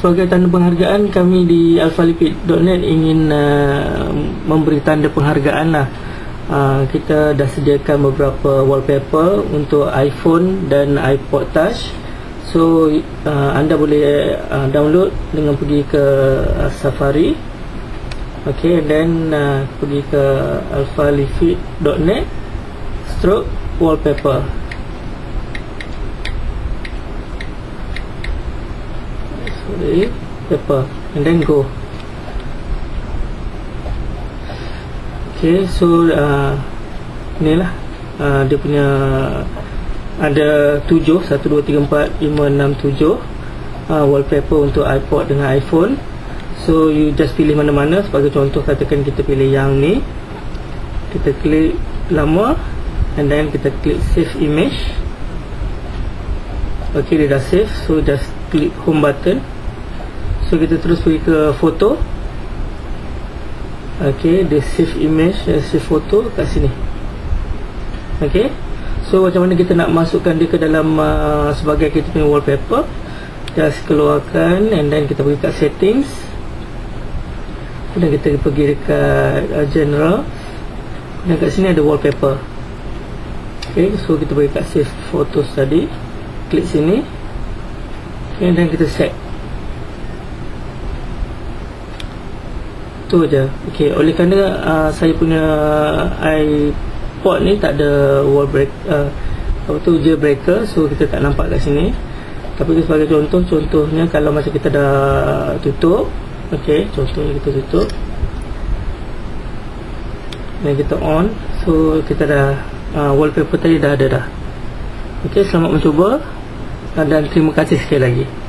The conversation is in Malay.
sebagai tanda penghargaan, kami di alphalipid.net ingin memberi tanda penghargaan lah. Kita dah sediakan beberapa wallpaper untuk iPhone dan iPod Touch. So anda boleh download dengan pergi ke Safari, okay, dan pergi ke alphalipid.net stroke wallpaper. Paper, and then go. Okay, so inilah dia punya, ada 7, 1, 2, 3, 4, 5, 6, 7 wallpaper untuk iPod dengan iPhone. So you just pilih mana-mana. Sebagai contoh, katakan kita pilih yang ni, kita klik lama, and then kita klik save image. Okay, dia dah save. So just klik home button. So kita terus pergi ke foto. Okay, dia save image, save foto kat sini. Okay, so macam mana kita nak masukkan dia ke dalam sebagai kita punya wallpaper. Just keluarkan, and then kita pergi kat settings, dan kita pergi dekat general, dan kat sini ada wallpaper. Okay, so kita pergi kat save photos tadi, klik sini, okay, dan kita set. Tu je. Okay, oleh kerana saya punya iPod ni tak ada wall break, jailbreaker, so kita tak nampak kat sini. Tapi sebagai contohnya kalau masa kita dah tutup, okay, contohnya kita tutup dan kita on, so kita dah wallpaper tadi dah ada dah. Okay, selamat mencuba dan terima kasih sekali lagi.